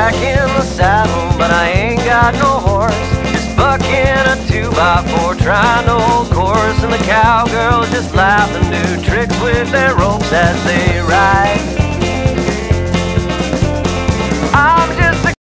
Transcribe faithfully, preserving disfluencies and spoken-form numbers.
back in the saddle, but I ain't got no horse. Just bucking a two by four, trying to hold course, and the cowgirls just laugh and do tricks with their ropes as they ride.